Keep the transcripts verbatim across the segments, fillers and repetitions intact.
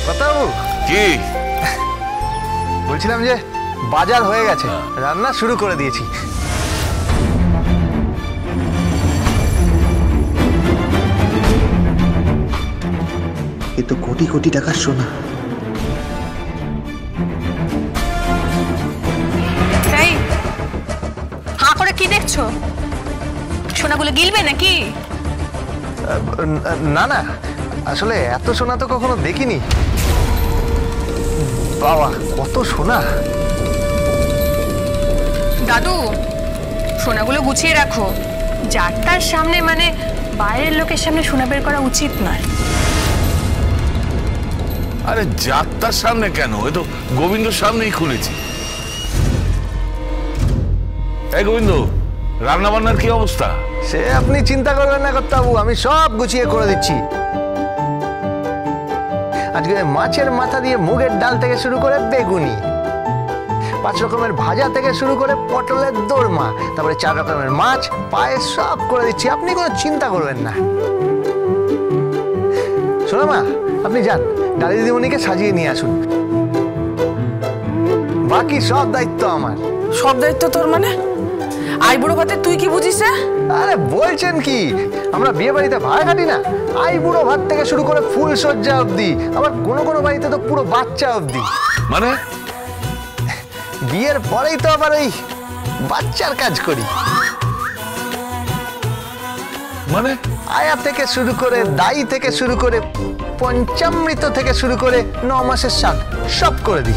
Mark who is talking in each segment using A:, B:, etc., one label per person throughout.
A: কথাবাবু
B: কি
A: বলছিলাম যে বাজার হয়ে গেছে, রান্না শুরু করে দিয়েছি।
C: এ তো কোটি কোটি টাকার সোনা।
D: তাই হাঁ করে কি দেখছো? সোনাগুলো গিলবে নাকি?
A: না না, আসলে এত সোনা তো কখনো দেখিনি। বাবা কত সোনা!
D: দাদু সোনাগুলো গুছিয়ে রাখো, যারটার সামনে মানে বাইরের লোকের সামনে সোনা বের করা উচিত নয়।
B: আরে যাত্রার সামনে কেন, এ তো গোবিন্দর সামনেই খুলেছি। এই গোবিন্দ, রান্না বান্নার কি অবস্থা?
A: সে আপনি চিন্তা করবেন না কর্তাবাবু, আমি সব গুছিয়ে করে দিচ্ছি। আজকে মাছের মাথা দিয়ে মুগের ডাল থেকে শুরু করে বেগুনি, পাঁচ রকমের ভাজা থেকে শুরু করে পটলের দোরমা, তারপরে চার রকমের মাছ, পায়েস সব করে দিচ্ছি, আপনি কোনো চিন্তা করবেন না। শোনো মা, আপনি যান ডালি দিদিমণিকে সাজিয়ে নিয়ে আসুন, বাকি সব দায়িত্ব আমার।
E: সব দায়িত্ব তোর মানে? আই বুড়ো ভাতে তুই কি বুঝিস?
A: আরে বলছেন কি, আমরা বিয়ে বাড়িতে ভাড়া কাটি না? আই বুড়ো ভাত থেকে শুরু করে ফুল সজ্জা অবধি, আবার কোনো কোনো বাড়িতে তো পুরো বাচ্চা অবধি।
B: মানে
A: বিয়ের পরেই তো আবার ওই বাচ্চার কাজ করি।
B: মানে
A: আয়া থেকে শুরু করে, দাই থেকে শুরু করে, পঞ্চামৃত থেকে শুরু করে ন মাসের স্বাদ সব করে দিই।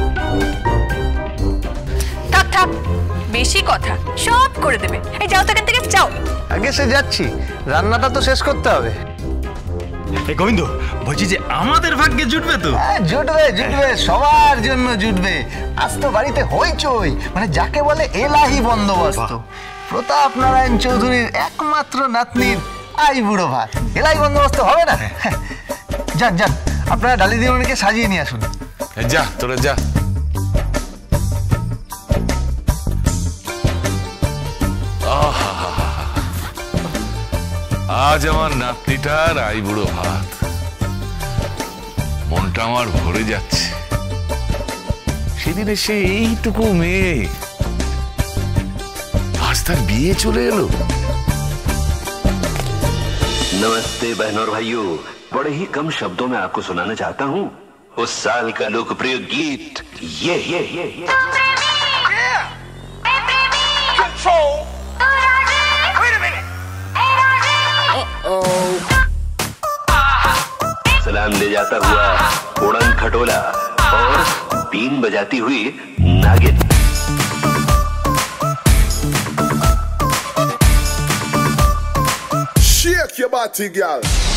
D: থাক থাক, বেশি কথা, সব করে দেবে। এই যাও তো এখান থেকে, যাও।
A: আগে সে যাচ্ছি, রান্নাটা তো শেষ করতে হবে।
F: এই গোবিন্দ, বলছি যে আমাদের ভাগ্যে জুটবে তো?
A: হ্যাঁ জুটবে জুটবে, সবার জন্য জুটবে। আজ তো বাড়িতে হইচই, মানে যাকে বলে এলাহি বন্দোবস্ত। প্রতাপ নারায়ণ চৌধুরীর একমাত্র নাতনির আই বুড়ো ভাত, এলাহি বন্দোবস্ত হবে না? যান যান, আপনারা ডালি দিদিমণিকে সাজিয়ে নিয়ে আসুন।
B: যা তোরা যা। আজ আমার নাতনিটার আই বুড়ো ভাত, মনটা আমার ভরে যাচ্ছে। সেদিনে সে এইটুকু মেয়ে, আজ তার বিয়ে চলে এলো।
G: नमस्ते बहनों और भाइयों, बड़े ही कम शब्दों में आपको सुनाना चाहता हूँ उस साल का लोकप्रिय गीत ये ये ये ये सलाम ले जाता हुआ उड़न खटोला और बीन बजाती हुई नागिन।
H: Shake your body, girl.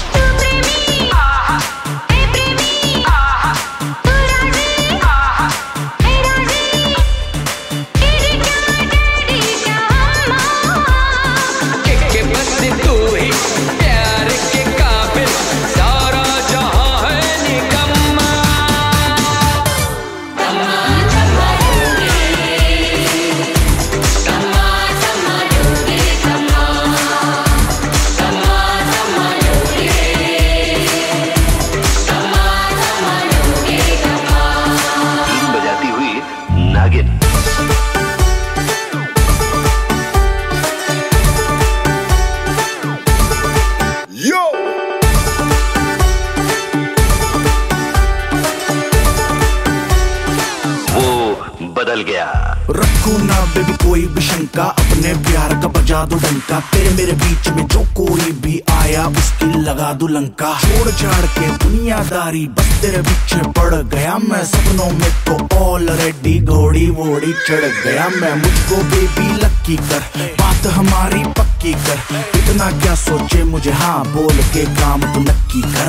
G: बदल गया।
I: रखो ना बेबी कोई भी शंका, अपने प्यार का बजा दो डंका। तेरे मेरे बीच में जो कोई भी आया उसकी लगा दो लंका। छोड़ छाड़ के दुनियादारी बस तेरे पीछे पड़ गया मैं। सपनों में तो ऑलरेडी घोड़ी वोड़ी चढ़ गया मैं। मुझको बेबी लक्की कर, बात हमारी पक्की कर। इतना क्या सोचे मुझे हाँ बोल के काम तो नक्की कर।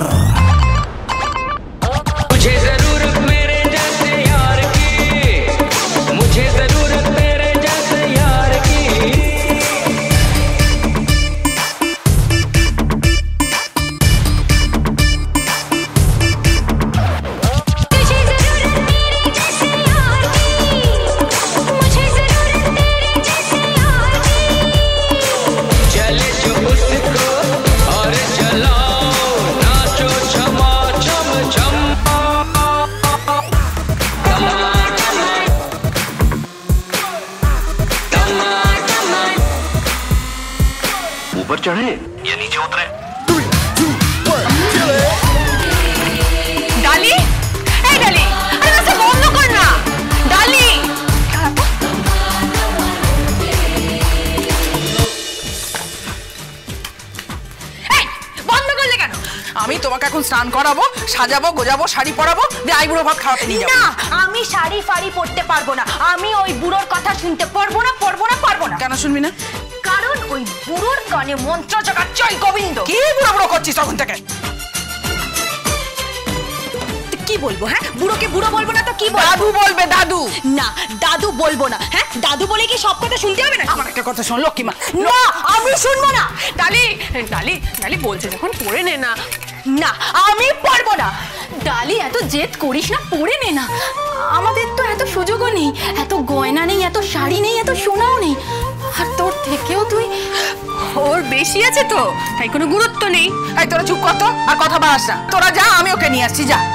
J: मुझे जरूरत मेरे जैसे यार की, मुझे जरूरत मेरे जैसे यार की। तुझे जरूरत मेरे जैसे यार की, मुझे जरूरत मेरे जैसे यार की। चले जो उसको और चलाओ नाचो छमा
E: স্নান করাবো, সাজাবো, গোজাবো, শাড়ি পরাবো, দিয়ে আইবুড়ো ভাত খাওয়াতে নিয়ে যাবো।
H: না, আমি শাড়ি ফাড়ি পরতে পারবো না। আমি ওই বুড়োর কথা শুনতে পারবো না, পারবো না, পারবো না।
E: কেন শুনবি না?
H: কারণ ওই বুড়োর কানে মন্ত্র জাগাচ্ছে ওই গোবিন্দ।
E: কি বুড়ো বুড়ো করছিস তখন থেকে?
H: কি বলবো? হ্যাঁ, বুড়োকে বুড়ো বলবো না তো কি বলবো?
E: দাদু বলবে, দাদু।
H: না, দাদু বলবো না। হ্যাঁ, দাদু বলে কি সব কথা শুনতে হবে না?
E: আমার একটা কথা শোন লক্ষ্মীমা।
H: না, আমি শুনবো না।
D: ডালি ডালি ডালি বলছে যখন পড়ে নে না।
H: না, আমি পারবো না। ডালি, এত জেদ করিস না, পড়ে নে না। আমাদের তো এত সুযোগও নেই, এত গয়না নেই, এত শাড়ি নেই, এত সোনাও নেই। আর তোর থেকেও তুই
D: ওর বেশি আছে তো, তাই কোনো গুরুত্ব নেই।
E: এই তোরা চুপ কর তো, আর কথা বাড়াস না। তোরা যা, আমি ওকে নিয়ে আসছি, যা।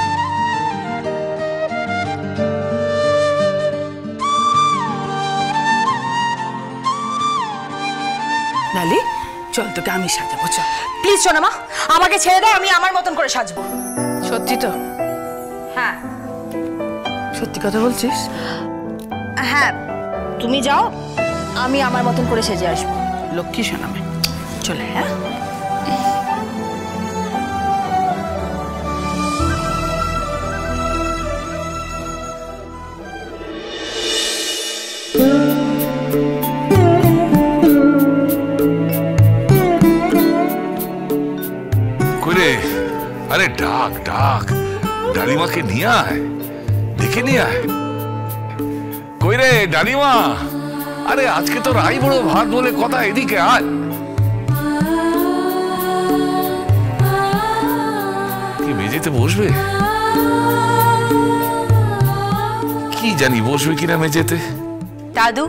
E: ডালি, চল তোকে আমি সাজাবো, চল।
H: প্লিজ শোনা মা, আমাকে ছেড়ে দাও, আমি আমার মতন করে সাজবো।
E: সত্যি তো?
H: হ্যাঁ
E: সত্যি কথা বলছিস?
H: হ্যাঁ, তুমি যাও, আমি আমার মতন করে সেজে আসবো।
E: লক্ষ্মী শোনাবে, চলে। হ্যাঁ,
B: আরে ডাক ডাক, ডালিমাকে নিয়ে আয়, দেখে নিয়ে আয়। কই রে ডালিমা, আরে আজকে তো রাই বড় ভাত বলে কথা, এদিকে আয়। কি মেঝেতে বসবে? কি জানি বসবে কিনা মেঝেতে।
H: দাদু,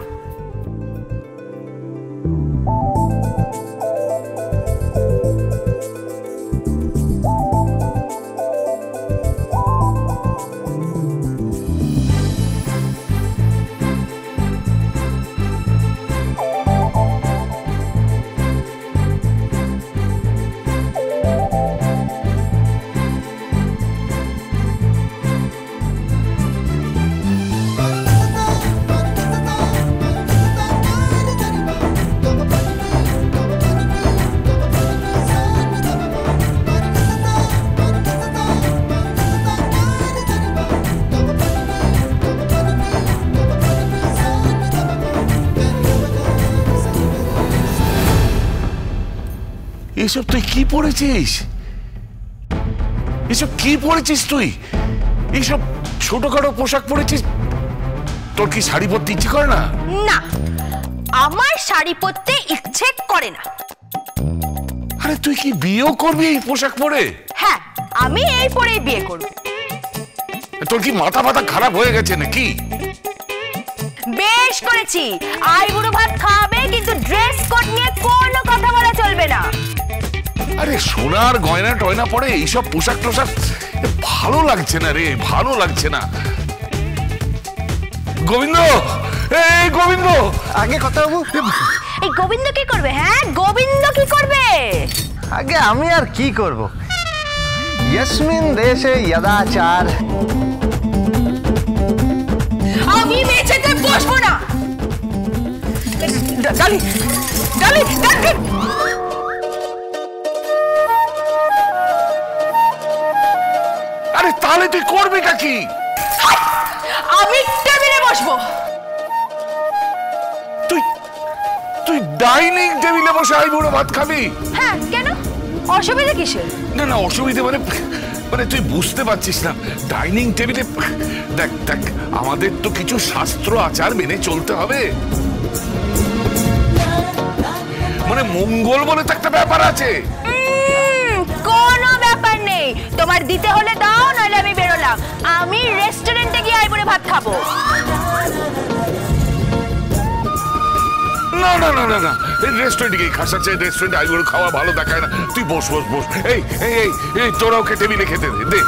B: এসব তুই কি পড়েছিস? এসব কি পড়েছিস তুই? এইসব ছোটখাটো পোশাক পরেছিস? তোর কি শাড়ি পরতে ইচ্ছে করে না?
H: না, আমার শাড়ি পরতে ইচ্ছে করে না।
B: আরে তুই কি বিয়েও করবি এই পোশাক পরে?
H: হ্যাঁ, আমি এই পরেই বিয়ে করব।
B: তোর কি মাথা মাথা খারাপ হয়ে গেছে নাকি?
H: বেশ করেছি, আইবুড়ো ভাত খাবে, কিন্তু ড্রেস কোড নিয়ে কোনো কথা বলা চলবে না।
B: আরে সোনার গয়না টয়না পরে এইসব পোশাক টোশাক ভালো লাগছে না রে, ভালো লাগছে না। গোবিন্দ, এই গোবিন্দ,
A: আগে কথা বাবু।
H: এই গোবিন্দ কি করবে? হ্যাঁ, গোবিন্দ কি করবে?
A: আগে আমি আর কি করব? यस्मिन् देशे यदाचार।
H: আমি মেঝেতে বসবো না।
E: ডালি, ডালি, ডালি।
B: আরে তাহলে তুই করবিটা কি?
H: আমি টেবিলে বসবো।
B: তুই তুই ডাইনিং টেবিলে বসে আইবুড়ো ভাত খাবি?
H: হ্যাঁ, কেন? অসুবিধা কিসের?
B: না না, অসুবিধা মানে মানে তুই বুঝতে পারছিস না। ডাইনিং টেবিলে দেখ দেখ, আমাদের তো কিছু শাস্ত্র আচার মেনে চলতে হবে। মানে মঙ্গল বলে তো একটা ব্যাপার আছে।
H: কোনো ব্যাপার নেই, তোমার দিতে হলে দাও, নাহলে আমি বেরোলাম। আমি রেস্টুরেন্টে গিয়ে আইবুড়ো ভাত খাবো।
B: না না না না না, এই রেস্টুরেন্টে গিয়ে খাস, আছে রেস্টুরেন্টে আইবুড়ো খাওয়া ভালো দেখায় না। তুই বস বস বস। এই এই এই এই তোরা ওকে টেবিলে খেতে দে দে।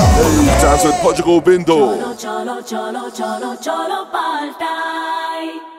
K: Dance with Portugal Bindo.
J: Cholo, cholo, cholo, cholo, cholo, paltai.